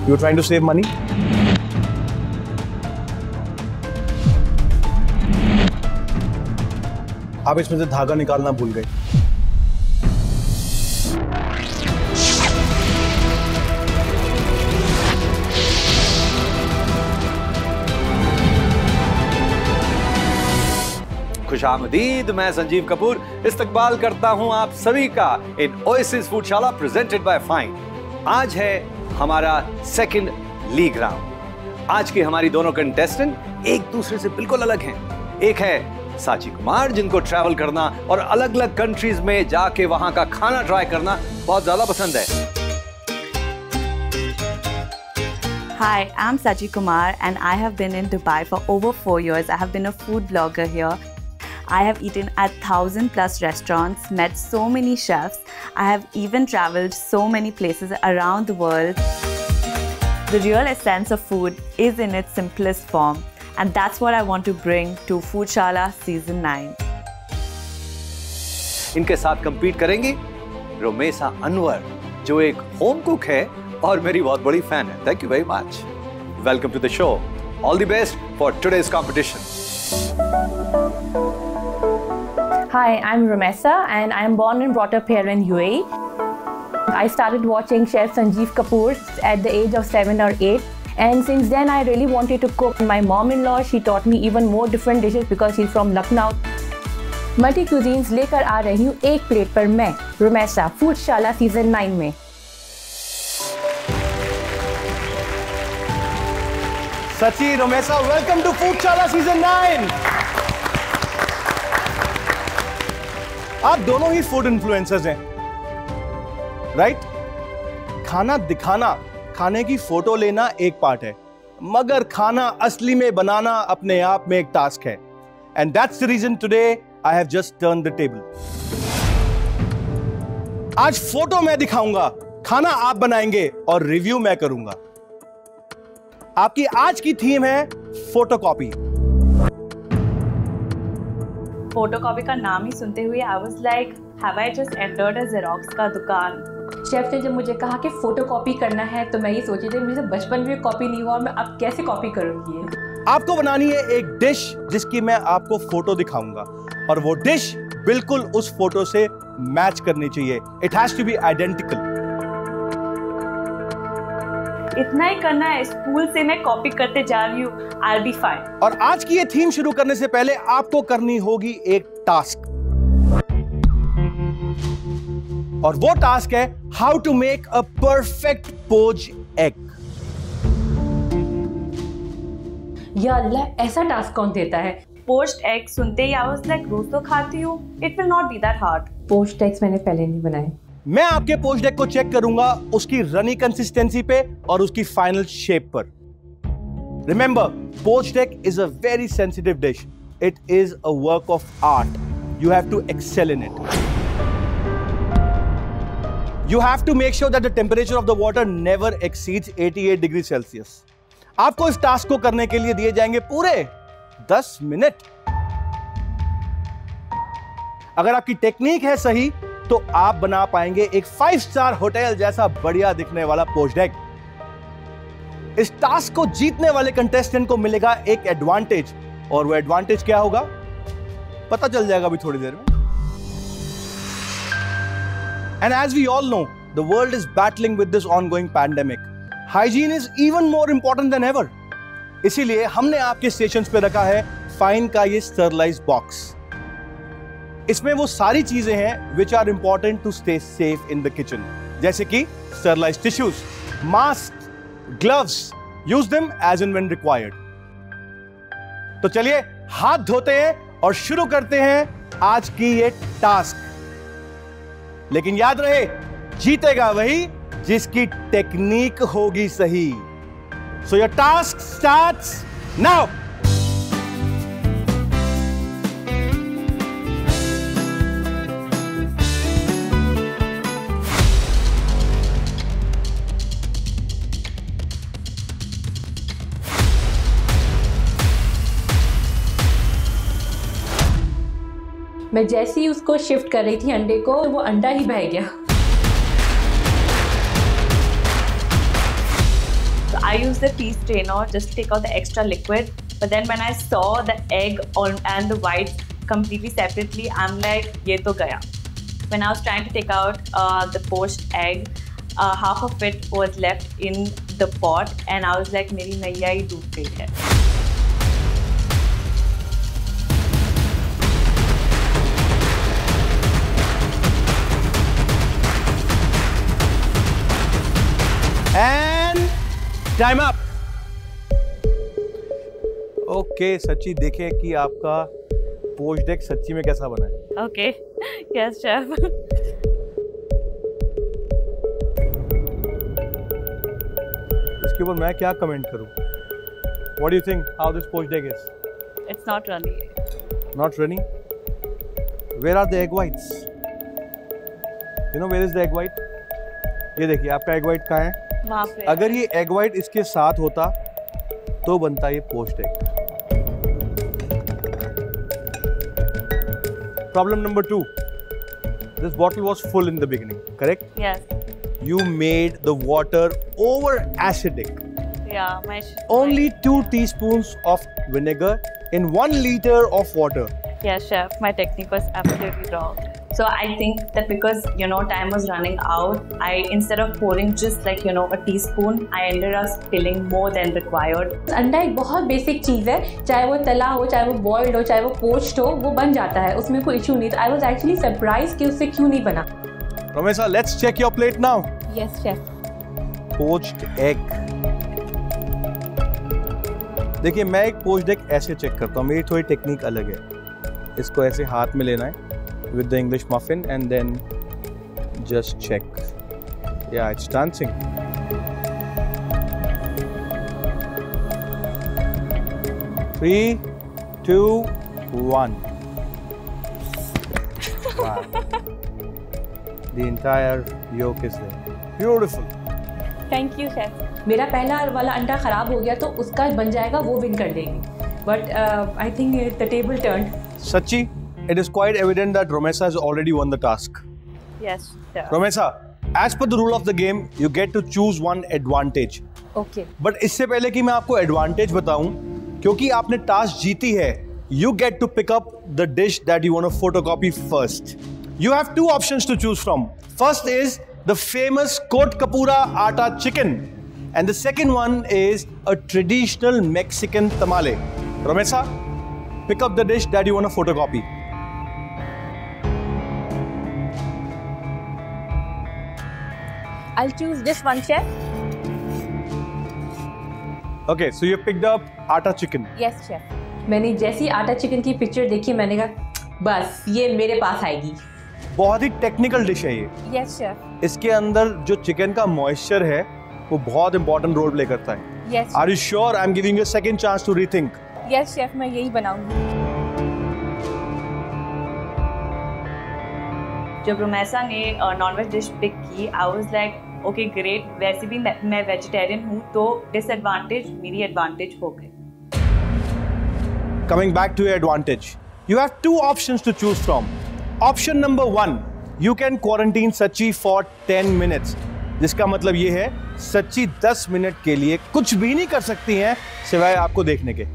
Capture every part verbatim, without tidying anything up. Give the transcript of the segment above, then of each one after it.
You're trying to save money? आप इसमें से धागा निकालना भूल गए। खुशामदीद, मैं संजीव कपूर इस्तकबाल करता हूं आप सभी का in Oasis Foodshala presented by Fine. आज है हमारा सेकंड लीग राउंड। आज की हमारी दोनों कंटेस्टेंट एक दूसरे से बिल्कुल अलग हैं। एक है साची कुमार, जिनको ट्रैवल करना और अलग अलग कंट्रीज में जाके वहां का खाना ट्राई करना बहुत ज्यादा पसंद है। Hi, I'm Sachi Kumar and I have been in Dubai for over four years. I have been a food blogger here. I have eaten at thousand plus restaurants, met so many chefs. I have even traveled so many places around the world. The real essence of food is in its simplest form, and that's what I want to bring to Foodshala Season nine. इनके साथ compete करेंगी रोमेसा अनवर, जो एक home cook है और मेरी बहुत बड़ी फैन है। Thank you very much. Welcome to the show. All the best for today's competition. Hi, I'm Romesa and I am born and brought up here in U A E. I started watching Chef Sanjeev Kapoor at the age of seven or eight, and since then I really wanted to cook. My mom-in-law, she taught me even more different dishes because she's from Lucknow. Multi cuisines लेकर आ रही हूँ एक plate पर मैं, Romesa, फूडशाला season nine में। Sachi, Romesa, welcome to Foodshala season nine. आप दोनों ही फूड इन्फ्लुएंसर्स हैं, राइट? खाना दिखाना, खाने की फोटो लेना एक पार्ट है, मगर खाना असली में बनाना अपने आप में एक टास्क है। And that's the reason today I have just turn the table. आज फोटो मैं दिखाऊंगा, खाना आप बनाएंगे और रिव्यू मैं करूंगा। आपकी आज की थीम है फोटोकॉपी। फोटोकॉपी का नाम ही सुनते हुए I was like, have I just entered a xerox का दुकान। शेफ ने जब मुझे कहा कि फोटो कॉपी करना है तो मैं ये सोची थी मुझे बचपन में कॉपी नहीं हुआ और मैं अब कैसे कॉपी करूंगी। आपको बनानी है एक डिश जिसकी मैं आपको फोटो दिखाऊंगा और वो डिश बिल्कुल उस फोटो से मैच करनी चाहिए। It has to be identical. इतना ही करना है, स्कूल से मैं कॉपी करते जा रही हूँ, I'll be fine। और आज की ये थीम शुरू करने से पहले आपको करनी होगी एक टास्क, और वो टास्क है how to make a perfect poach egg. या अल्लाह, ऐसा टास्क कौन देता है? पोच्ड एग सुनते ही आई वाज लाइक, रोज तो खाती हूँ, it will not be that hard. Poached eggs मैंने पहले नहीं बनाए। मैं आपके पोच्ड एग को चेक करूंगा उसकी रनी कंसिस्टेंसी पे और उसकी फाइनल शेप पर। Remember, poached egg is a very sensitive dish. It is a work of art. You have to excel in it. You have to make sure that the temperature of the water never exceeds eighty-eight degrees Celsius. आपको इस task को करने के लिए दिए जाएंगे पूरे दस मिनट। अगर आपकी टेक्निक है सही तो आप बना पाएंगे एक फाइव स्टार होटल जैसा बढ़िया दिखने वाला पोच्ड एग। इस टास्क को जीतने वाले कंटेस्टेंट को मिलेगा एक एडवांटेज, और वो एडवांटेज क्या होगा पता चल जाएगा अभी थोड़ी देर में। And as we all know, the world is battling with this ongoing pandemic. Hygiene is even more important than ever. इसीलिए हमने आपके स्टेशंस पे रखा है फाइन का ये स्टरलाइज बॉक्स। इसमें वो सारी चीजें हैं which are important to stay safe in the kitchen, जैसे कि sterilise tissues, mask, gloves, use them as and when required. तो चलिए हाथ धोते हैं और शुरू करते हैं आज की ये टास्क। लेकिन याद रहे, जीतेगा वही जिसकी टेक्निक होगी सही। So your task starts now. मैं जैसे ही उसको शिफ्ट कर रही थी अंडे को, वो अंडा ही बह गया। used the tea strainer just to take out the extra liquid. But then when I saw the egg on, and the whites completely separately, I'm like, ye to gaya. When I was trying to take out uh, the poached egg, uh, half of it was left in the pot, and I was like, meri naiya hi डूब गई है. And time up. Okay okay, सच्ची देखें कि आपका poached egg सच्ची में कैसा बना है. Okay, yes chef. इसके ऊपर मैं क्या कमेंट करूं? What do you think? How this poached egg is? It's not runny. Not runny? Where are the egg whites? You know where is the egg white? ये देखिए आपका egg white कहाँ है? वहाँ पे. अगर ये egg white इसके साथ होता तो बनता ये poached egg. Problem number two. This bottle was full in the beginning, correct? Yes. You made the water over acidic. Yeah, my. Only two teaspoons of vinegar in one liter of water. Yes, chef. My technique was absolutely wrong. So I think that because you know time was running out, I instead of pouring just like you know a teaspoon, I ended up spilling more than required. अंडा एक बहुत basic चीज़ है, चाहे वो तला हो, चाहे वो बॉइल्ड हो, चाहे वो पोच्ड हो, वो बन जाता है, उसमें कोई इशू नहीं. आई वाज एक्चुअली सरप्राइज कि उससे क्यों नहीं बना. Ramesa, let's check your plate now. Yes, chef. Poached egg. देखिए मैं एक poached egg ऐसे चेक करता हूँ, मेरी थोड़ी टेक्निक अलग है. इसको ऐसे हाथ में लेना है with the English muffin and then just check. Yeah, it's dancing. Three, two, one. Wow. The entire yolk is there. Beautiful. Thank you, chef. मेरा पहला वाला अंडा खराब हो गया तो उसका बन जाएगा, वो विन कर देगी. But uh, I think the table turned. Sachi, it is quite evident that Ramesa has already won the task. Yes, chef. Ramesa, as per the rule of the game, you get to choose one advantage. Okay. But इससे पहले कि मैं आपको advantage बताऊं, क्योंकि आपने task जीती है, you get to pick up the dish that you want to photocopy first. You have two options to choose from. First is the famous Kot Kapura Atta chicken, and the second one is a traditional Mexican tamale. Ramesa, pick up the dish that you want to photocopy. I'll choose this one, chef. Okay, so you picked up atta chicken. Yes, chef. मैंने जैसी आटा chicken की picture देखी मैंने कहा बस ये मेरे पास आएगी. बहुत ही टेक्निकल डिश है ये. Yes, chef. इसके अंदर जो चिकन का मॉइस्चर है वो बहुत इंपॉर्टेंट रोल प्ले करता है. Yes. Are you sure? I'm giving you a second chance to rethink. Yes, chef. मैं यही बनाऊंगी. जब रोमेसा ने नॉनवेज डिश पिक की, I was like okay great. वैसे भी मैं, मैं वेजिटेरियन हूँ तो डिसएडवांटेज मेरी एडवांटेज हो गई. Coming back to your advantage, you have two options to choose from. Option number one, you can quarantine Sachi for ten minutes. जिसका मतलब ये है सच्ची दस मिनट के लिए कुछ भी नहीं कर सकती हैं सिवाय आपको देखने के.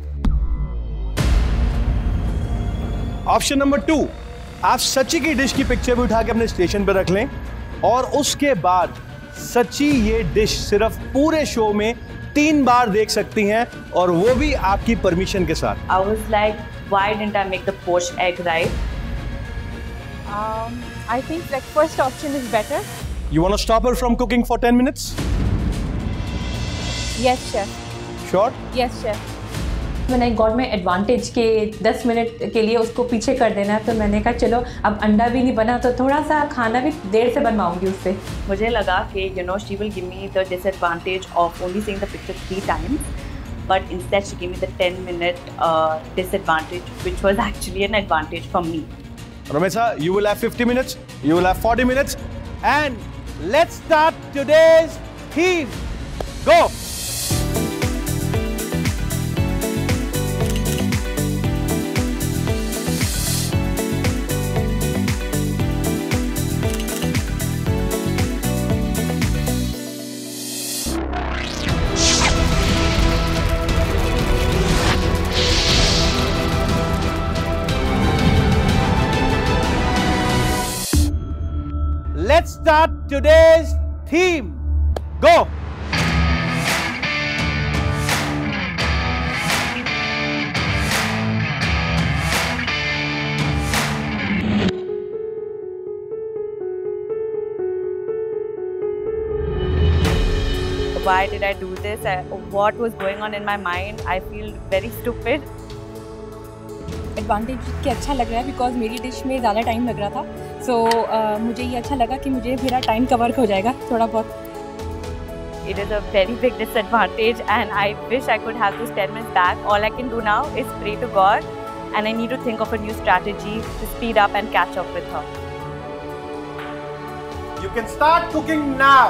ऑप्शन नंबर टू, आप सच्ची की डिश की पिक्चर भी उठा के अपने स्टेशन पर रख लें और उसके बाद सच्ची ये डिश सिर्फ पूरे शो में तीन बार देख सकती हैं और वो भी आपकी परमिशन के साथ. I was like, why didn't I make the poached egg right? Um, I think like first option is better. You want to stop her from cooking for ten minutes? Yes, chef. Sure? Yes, chef. मैंने गॉड में advantage के दस minute के लिए उसको पीछे कर देना है तो मैंने कहा चलो अब अंडा भी नहीं बना तो थोड़ा सा खाना भी देर से बनवाऊंगी उससे. मुझे लगा कि you know she will give me the disadvantage of only seeing the picture three times, but instead she give me the ten minute disadvantage which was actually an advantage for me. Ramesa, you will have fifty minutes, you will have forty minutes, and let's start today's theme. Go! Let's start today's theme. Go. Why did I do this? I, what was going on in my mind? I feel very stupid. Advantage कि अच्छा लग रहा है because मेरी dish में ज़्यादा time लग रहा था. सो so, uh, मुझे ये अच्छा लगा कि मुझे मेरा टाइम कवर हो जाएगा थोड़ा बहुत. It is a very big disadvantage and I wish I could have those ten minutes back. All I can do now is pray to God and I need to think of a new strategy to speed up and catch up with her. You can start cooking now.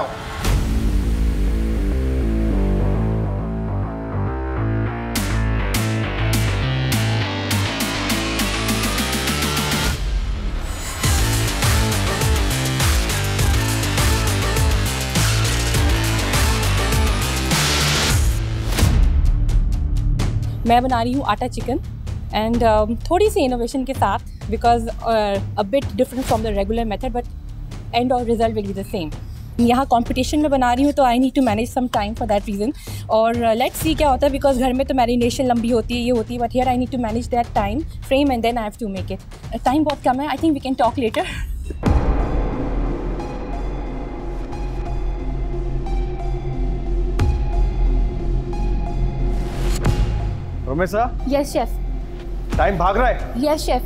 मैं बना रही हूँ आटा chicken and uh, थोड़ी सी innovation के साथ because a bit different from the regular method but end और result will be the same. यहाँ कंपटीशन में बना रही हूँ तो I need to manage some time for that reason. और लेट्स सी क्या होता है बिकॉज घर में तो मैरिनेशन लंबी होती है, ये होती है, but here I need to manage that time frame and then I have to make it. Time बहुत कम है. I think we can talk later. Romesa, yes chef. Time भाग रहा है. Yes chef.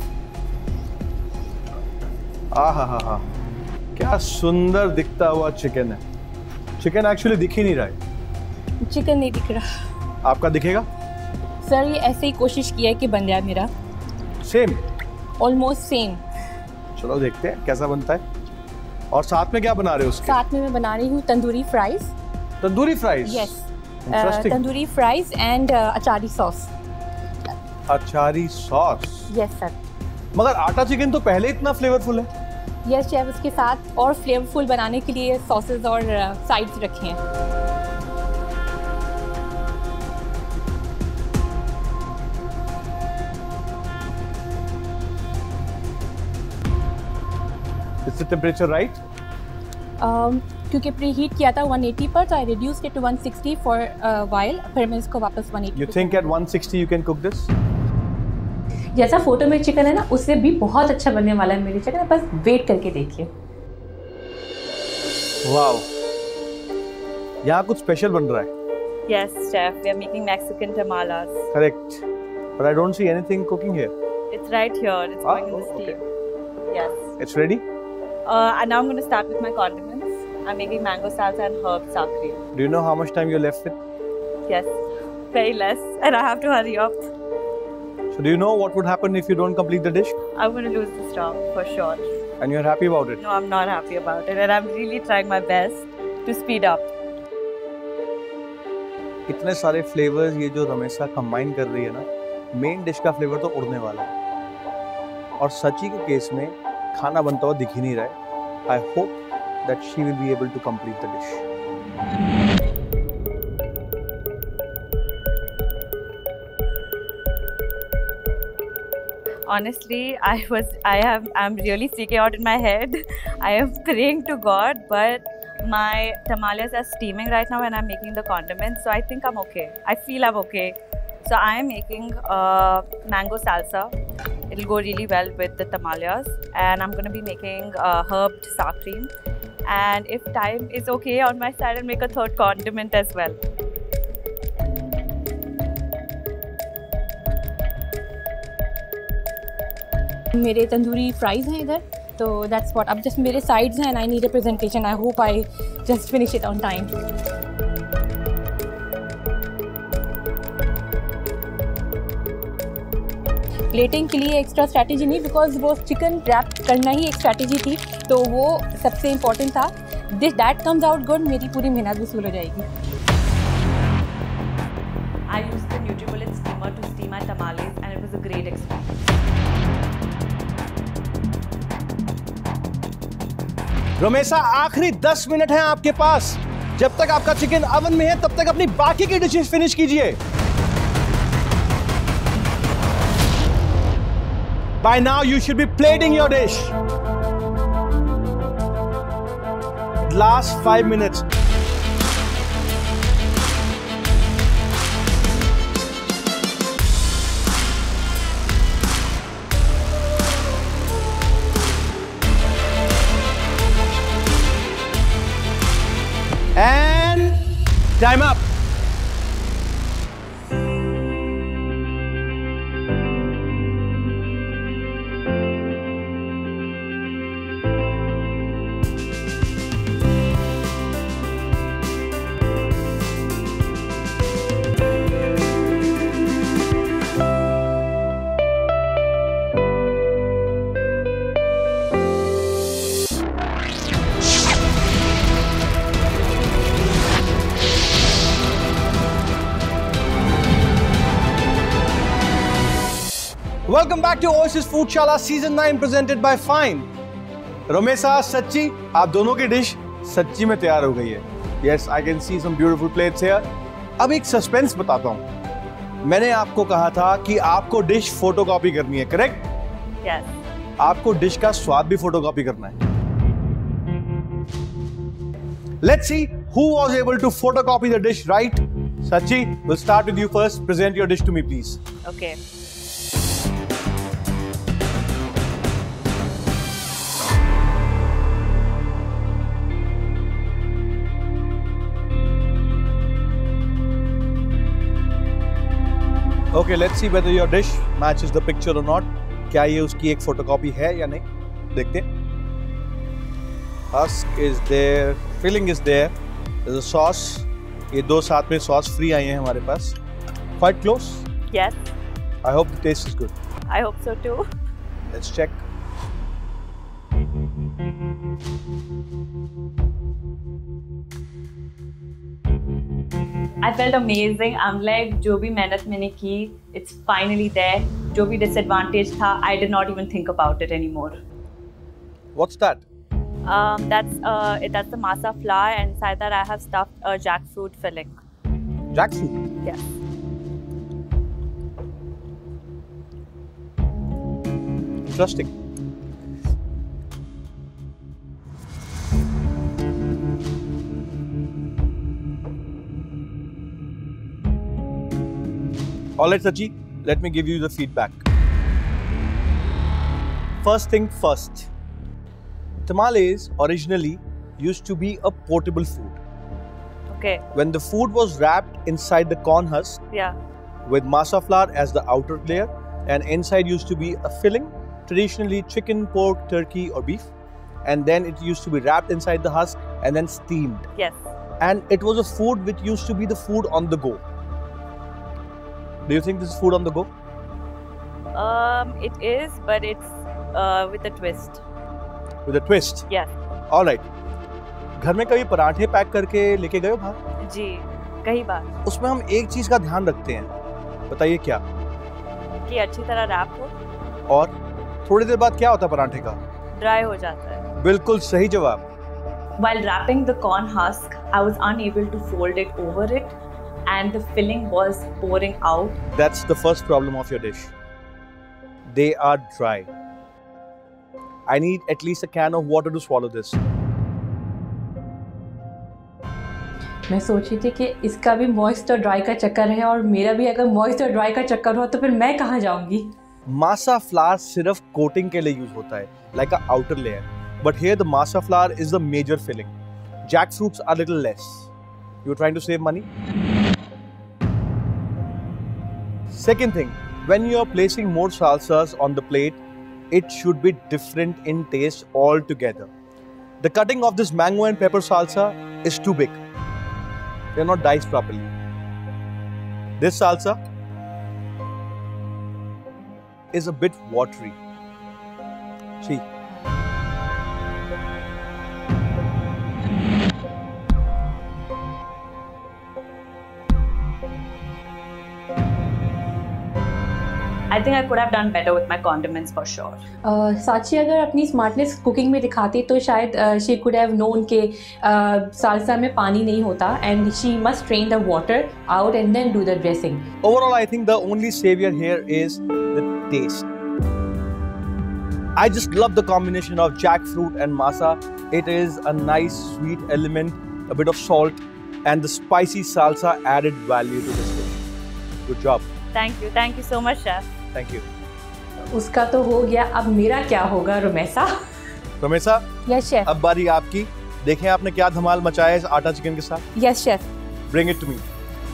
आ हा हा हा, क्या सुंदर दिखता हुआ चिकन है. चिकन एक्चुअली दिख ही नहीं रहा है. चिकन नहीं दिख रहा. आपका दिखेगा सर? ये ऐसे ही कोशिश किया है कि बन जाए मेरा. Same, almost same. चलो देखते हैं कैसा बनता है. और साथ में क्या बना रहे हो उसके? साथ में मैं बना रही हूँ tandoori fries. Tandoori fries? Yes. Interesting. Tandoori fries and achari sauce. Achari sauce? Yes sir. मगर आटा चिकन तो पहले इतना फ्लेवरफुल है. यस शेफ, उसके साथ और फ्लेवरफुल बनाने के लिए सॉसेस और साइड्स रखे हैं. Is the temperature right? um, क्योंकि प्री हीट किया था one eighty पर, तो I reduce it to one sixty for while. फिर मैं इसको वापस one eighty. You think at one sixty you can cook this? जैसा फोटो में चिकन है ना, उससे भी बहुत अच्छा बनने वाला है मेरी चिकन. बस वेट करके देखिए. वाओ, यहाँ कुछ स्पेशल बन रहा है. Yes, chef. We are making Mexican tamales. Correct. But I don't see anything cooking here. It's right here. It's Ah, going in the oh, okay. steam. Yes. It's ready? Uh, and now I'm going to start with my condiments. I'm making mango salsa and herb sour cream. Do you know how much time you're left with? Yes, very less, and I have to hurry up. So do you know what would happen if you don't complete the dish? I'm going to lose this round for sure. And you're happy about it? No, I'm not happy about it, and I'm really trying my best to speed up. इतने सारे flavours ये जो रमेशा combine कर रही है ना, main dish का flavour तो उड़ने वाला है. और सची के केस में खाना बनता हुआ दिख ही नहीं रहा है. I hope that she will be able to complete the dish. Honestly, I was, I have, I'm really freaking out in my head. I am praying to God, but my tamales are steaming right now and I'm making the condiments, so I think I'm okay. I feel I'm okay. So I am making uh, mango salsa. It'll go really well with the tamales, and I'm going to be making uh, herbed sour cream. And if time is okay on my side, I'll make a third condiment as well. मेरे tandoori fries हैं इधर, तो that's what. अब just मेरे sides हैं and I need a presentation. I hope I just finish it on time. Plating के लिए extra strategy नहीं, बिकॉज वो चिकन रैप करना ही एक स्ट्रैटेजी थी, तो वो सबसे इम्पोर्टेंट था. This that comes out good, मेरी पूरी मेहनत वसूल हो जाएगी. I used the NutriBullet steamer to steam my tamales, and it was a great experience. रमेशा, आखिरी दस मिनट हैं आपके पास. जब तक आपका चिकन अवन में है, तब तक अपनी बाकी की डिशेस फिनिश कीजिए. By now you should be plating your dish. last five minutes. And time up. Welcome back to Oasis Foodshala Season nine presented by Fine. Romesa, Sachi, आप दोनों की डिश सच्ची में तैयार हो गई है. Yes, I can see some beautiful plates here. अब एक सस्पेंस बताता हूँ. मैंने आपको कहा था कि आपको डिश फोटोकॉपी करनी है, करेक्ट? Yes. आपको डिश का स्वाद भी फोटोकॉपी करना है. Let's see who was able to photocopy the dish right. Sachi, we'll start with you first. Present your dish to me, please. Okay. Okay, let's see whether your dish matches the picture or not. क्या ये उसकी एक photocopy है या नहीं? देखते हैं. Husk is there, filling is there. There's a sauce. ये दो साथ में sauce free आई हैं हमारे पास. Quite close. Yes. I hope the taste is good. I hope so too. Let's check. I felt amazing. I'm like, जो भी मेहनत मैंने की, it's finally there. जो भी disadvantage था, I did not even think about it anymore. What's that? Um, that's uh, it, that's the masa flour, and inside that I have stuffed a jackfruit filling. Jackfruit? Yes. Interesting. Alright, Sachi, let me give you the feedback. First thing first, tamales originally used to be a portable food. Okay. When the food was wrapped inside the corn husk Yeah. with masa flour as the outer layer, and inside used to be a filling, traditionally chicken, pork, turkey or beef, and then it used to be wrapped inside the husk and then steamed. Yes. And it was a food which used to be the food on the go. Do you think this is food on the go? Um, it is, but it's uh, with a twist. With a twist? Yes. All right. घर में कभी पराठे pack करके लेके गए हो बाहर? जी, कई बार. उसमें हम एक चीज का ध्यान रखते हैं. बताइए क्या? कि अच्छी तरह रैप हो. और थोड़ी देर बाद क्या होता है पराठे का? ड्राई हो जाता है. बिल्कुल सही जवाब. While wrapping the corn husk, I was unable to fold it over it, and the filling was pouring out. That's the first problem of your dish. They are dry. I need at least a can of water to swallow this. मैं सोच रही थी कि इसका भी moist और dry का चक्कर है, और मेरा भी अगर मॉइस्ट और ड्राई का चक्कर हो तो फिर मैं कहाँ जाऊंगी? Masa flour सिर्फ coating के लिए यूज होता है, like a outer layer. But here the masa flour is the major filling. Jackfruits are little less. You trying to save money? Second thing, when you are placing more salsas on the plate, it should be different in taste altogether. The cutting of this mango and pepper salsa is too big. They are not diced properly. This salsa is a bit watery. See. I think I could have done better with my condiments for sure. uh, साची अगर अपनी smartness cooking में दिखाती तो शायद she could have known के salsa में पानी नहीं होता, and she must drain the water out and then do the dressing. Overall, I think the only savior here is the taste. I just love the combination of jackfruit and masa. It is a nice sweet element, a bit of salt, and the spicy salsa added value to this dish. Good job. Thank you, thank you so much, chef. Thank you. उसका तो हो गया, अब मेरा क्या होगा Rumaisa? Rumaisa, Yes chef. अब बारी आपकी. देखें आपने क्या धमाल मचाया है इस आटा चिकन के साथ. Yes chef. Bring it to me.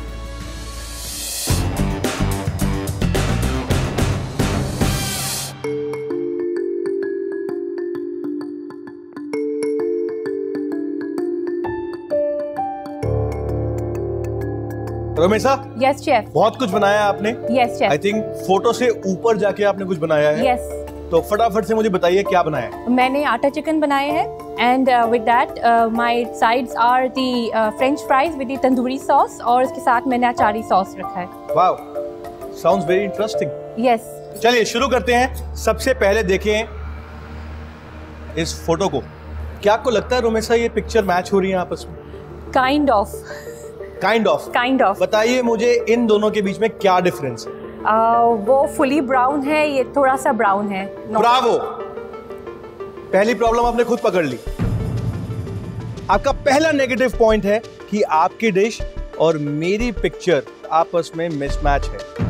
Rumaisa, Yes chef. बहुत कुछ बनाया है आपने. Yes chef. I think photo से ऊपर जाके आपने कुछ बनाया है. Yes. तो फटाफट से मुझे बताइए क्या बनाया है. मैंने आटा चिकन बनाए हैं and uh, with that uh, my sides are the uh, French fries with the tandoori sauce और इसके साथ मैंने अचारी सॉस रखा है. Wow, sounds very interesting. Yes. चलिए शुरू करते हैं. सबसे पहले देखें इस फोटो को. क्या आपको लगता है रुमैसा ये पिक्चर मैच हो रही है आपस में? Kind of. Kind of. Kind of. बताइए मुझे इन दोनों के बीच में क्या डिफरेंस है. uh, वो फुली ब्राउन है, ये थोड़ा सा ब्राउन है. ब्रावो, पहली प्रॉब्लम आपने खुद पकड़ ली. आपका पहला नेगेटिव पॉइंट है कि आपकी डिश और मेरी पिक्चर आपस में मिसमैच है.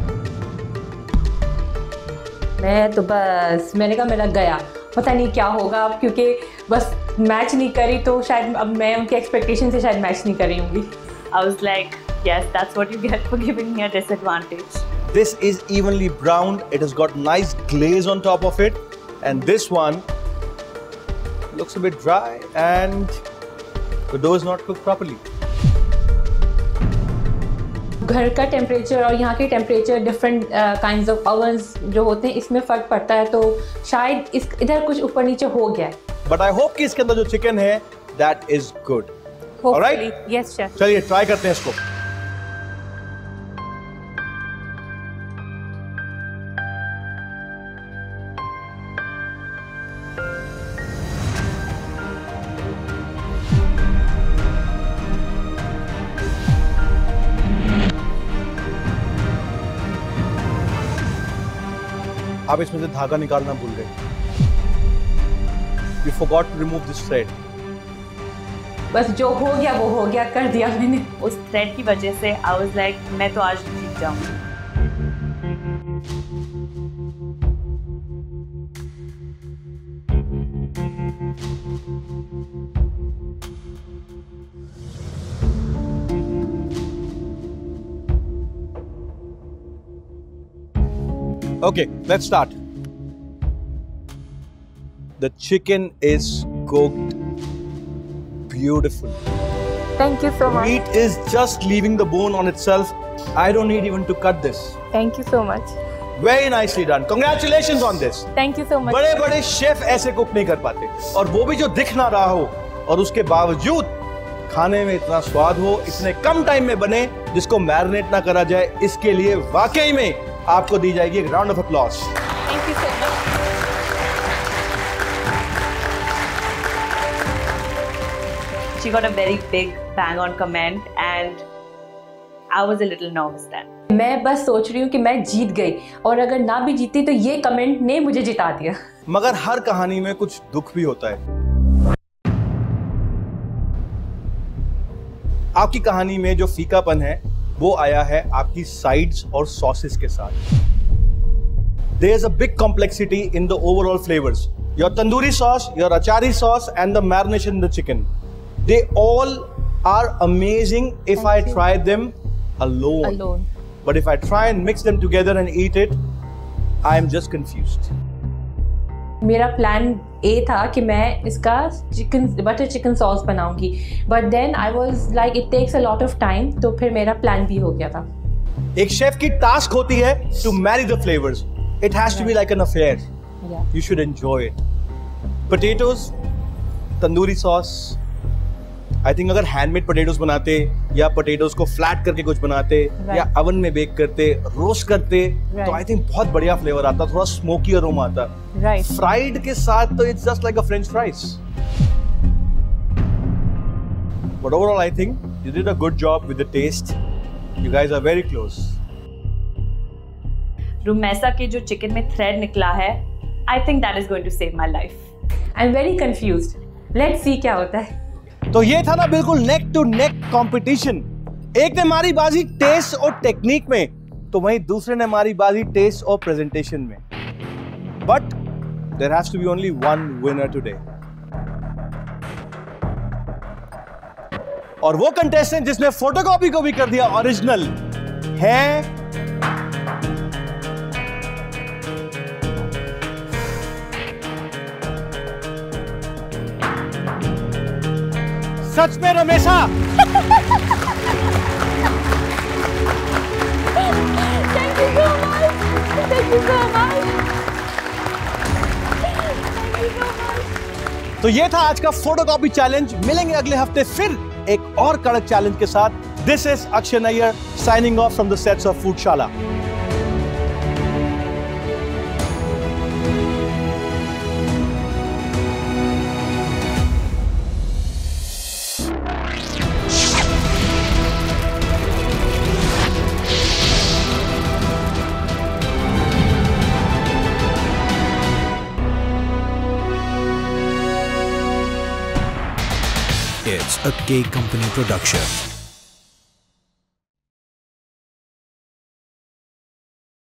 मैं तो बस मैंने कहा मेरा गया, पता नहीं क्या होगा अब, क्योंकि बस मैच नहीं करी तो शायद अब मैं उनके एक्सपेक्टेशन से शायद मैच नहीं कर रही होंगी. I was like, yes, that's what you get for giving me a disadvantage. This is evenly browned. It has got nice glaze on top of it, and this one looks a bit dry, and the dough is not cooked properly. घर का temperature और यहाँ के temperature different kinds of ovens जो होते हैं इसमें फ़र्क पड़ता है, तो शायद इस इधर कुछ ऊपर नीचे हो गया है. But I hope कि इसके अंदर जो चिकन है that is good. Hopefully. Yes chef. चलिए ट्राई करते हैं इसको. आप इसमें से धागा निकालना भूल गए. You forgot to remove this thread. बस जो हो गया वो हो गया, कर दिया मैंने. उस थ्रेड की वजह से I was like, मैं तो आज जीत जाऊंगी. Okay, let's start. The chicken is cooked beautiful. Thank you so much. Meat is just leaving the bone on itself. I don't need even to cut this. Thank you so much. Very nicely done. Congratulations on this. Thank you so much. बड़े बड़े chef ऐसे cook नहीं कर पाते, और वो भी जो दिख ना रहा हो और उसके बावजूद खाने में इतना स्वाद हो, इतने कम टाइम में बने, जिसको मैरिनेट ना करा जाए. इसके लिए वाकई में आपको दी जाएगी एक round of applause. Thank you so much. She got a very big bang on comment and I was a little nervous then. मैं बस सोच रही हूँ कि मैं जीत गई, और अगर ना भी जीती तो ये कमेंट ने मुझे जिता दिया. मगर हर कहानी में कुछ दुख भी होता है. आपकी कहानी में जो फीकापन है वो आया है आपकी साइड्स और सॉसेस के साथ. There is a big complexity in the overall flavors. Your tandoori sauce, your achari sauce, and the marination in the chicken. They all are amazing if I try them alone. Alone. But if I try and mix them together and eat it, I am just confused. मेरा plan A था कि मैं इसका chicken butter chicken sauce बनाऊंगी, but then I was like it takes a lot of time, तो फिर मेरा plan B हो गया था. एक शेफ की टास्क होती है to marry the flavours. It has to be like an affair. You should enjoy it. Potatoes, tandoori sauce. I think अगर हैंडमेड पोटैटोज बनाते या पोटैटोज को फ्लैट करके कुछ बनाते right. या अवन में बेक करते, रोस्ट करते right. तो आई थिंक बहुत बढ़िया फ्लेवर आता, थोड़ा स्मोकी अरोमा आता. राइट. फ्राइड के साथ तो it's just like a French fries. But overall I think you did a good job with the taste. You guys are very close. Rumaisa के जो चिकन में थ्रेड निकला है, I think that is going to save my life. I'm very confused. Let's see क्या होता है. तो ये था ना बिल्कुल नेक टू नेक कंपटीशन. एक ने मारी बाजी टेस्ट और टेक्निक में, तो वहीं दूसरे ने मारी बाजी टेस्ट और प्रेजेंटेशन में. But there has to be only one winner today. और वो कंटेस्टेंट जिसने फोटोकॉपी को भी कर दिया ओरिजिनल है सच में रमेशा. Thank you so much. Thank you so much. Thank you so much. तो ये था आज का फोटोकॉपी चैलेंज. मिलेंगे अगले हफ्ते फिर एक और कड़क चैलेंज के साथ. This is Akshay Nayyar signing off from the sets of Foodshala. It's a K Company production.